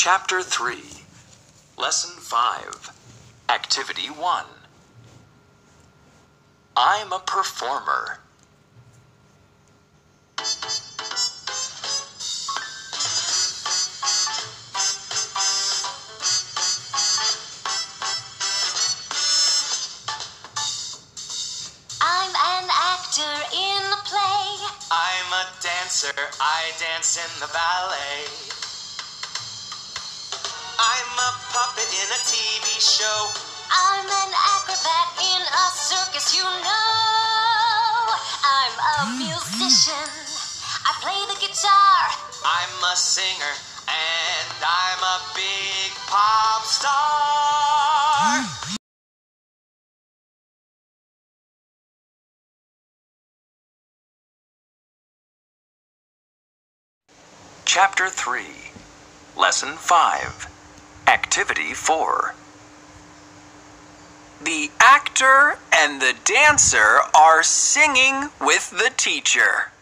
Chapter 3, Lesson 5, Activity 1. I'm a performer. I'm an actor in a play. I'm a dancer, I dance in the ballet. I'm a puppet in a TV show. I'm an acrobat in a circus, you know. I'm a musician. I play the guitar. I'm a singer, and I'm a big pop star. Chapter 3, Lesson 5, Activity 4. The actor and the dancer are singing with the teacher.